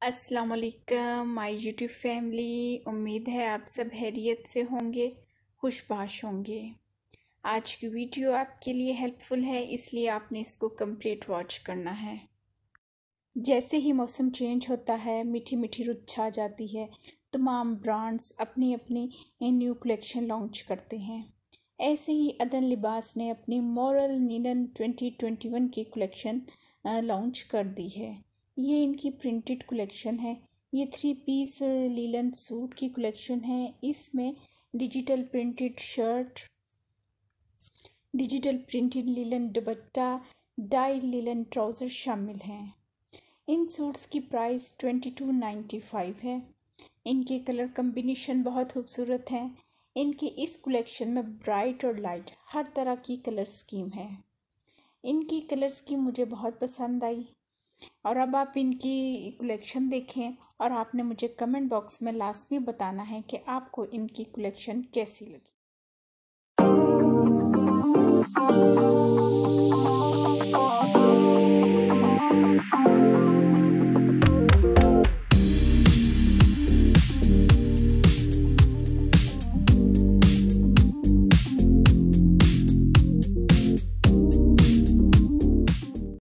अस्सलाम वालेकुम my YouTube family. उम्मीद है आप सब खैरियत से होंगे, खुशबाश होंगे। आज की वीडियो आपके लिए हेल्पफुल है, इसलिए आपने इसको कंप्लीट वॉच करना है। जैसे ही मौसम चेंज होता है, मीठी मीठी रुत छा जाती है, तमाम ब्रांड्स अपनी अपनी न्यू कलेक्शन लॉन्च करते हैं। ऐसे ही अदन लिबास ने अपनी मॉरल नीलन 2021 की कलेक्शन लॉन्च कर दी है। ये इनकी प्रिंटेड कलेक्शन है। ये 3 पीस लीलन सूट की कलेक्शन है। इसमें digital printed shirt, digital printed linen dupatta, dye linen trouser शामिल हैं। इन सूट्स की प्राइस 2295 है। इनके कलर कम्बिनेशन बहुत खूबसूरत हैं। इनकी इस कलेक्शन में ब्राइट और लाइट हर तरह की कलर स्कीम है। इनकी कलर स्कीम मुझे बहुत पसंद आई। और अब आप इनकी कलेक्शन देखें और आपने मुझे कमेंट बॉक्स में लास्ट में बताना है कि आपको इनकी कलेक्शन कैसी लगी।